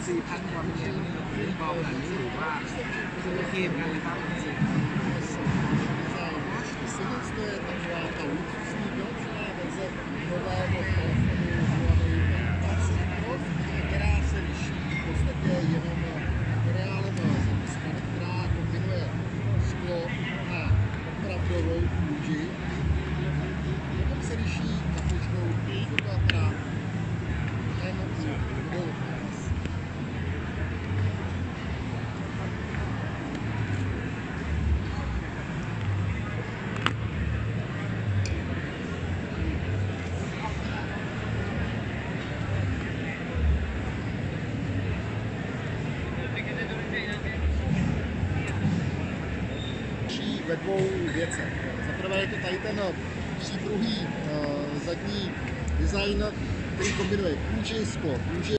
4,000 กว่าเหรียญขึ้นเบาขนาดนี้หรือว่าโอเคเหมือนกันนะครับ ve dvou věcech. Za prvé je to tady ten přípruhý zadní design, který kombinuje kůži, sklo kůži